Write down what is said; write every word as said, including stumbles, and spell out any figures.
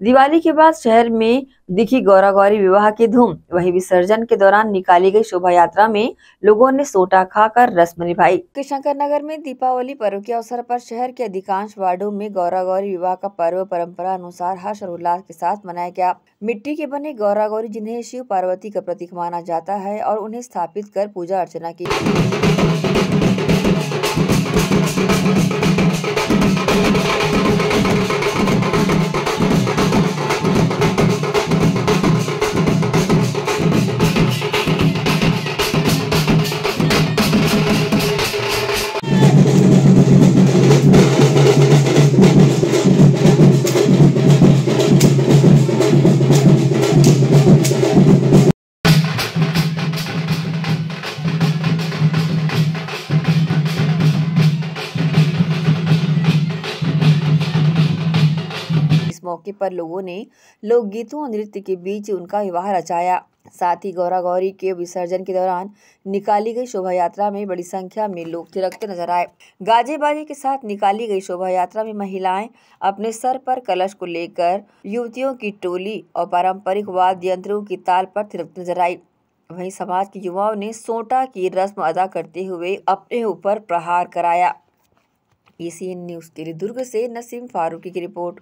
दिवाली के बाद शहर में दिखी गौरा गौरी विवाह की धूम। वहीं विसर्जन के दौरान निकाली गई शोभा यात्रा में लोगों ने सोटा खाकर रस्म निभाई। किशनकर नगर में दीपावली पर्व के अवसर पर शहर के अधिकांश वार्डों में गौरा गौरी विवाह का पर्व परंपरा अनुसार हर्ष और उल्लास के साथ मनाया गया। मिट्टी के बने गौरा गौरी, जिन्हें शिव पार्वती का प्रतीक माना जाता है, और उन्हें स्थापित कर पूजा अर्चना की। मौके पर लोगों ने लोकगीतों और नृत्य के बीच उनका विवाह रचाया। साथ ही गौरा गौरी के विसर्जन के दौरान निकाली गई शोभा यात्रा में बड़ी संख्या में लोग थिरकते नजर आए। गाजे बाजे के साथ निकाली गई शोभा यात्रा में महिलाएं अपने सर पर कलश को लेकर, युवतियों की टोली और पारंपरिक वाद्य यंत्रों की ताल पर थिरकते नजर आई। वहीं समाज के युवाओं ने सोटा की रस्म अदा करते हुए अपने ऊपर प्रहार कराया। एसीएन न्यूज के लिए दुर्ग से नसीम फारूकी की रिपोर्ट।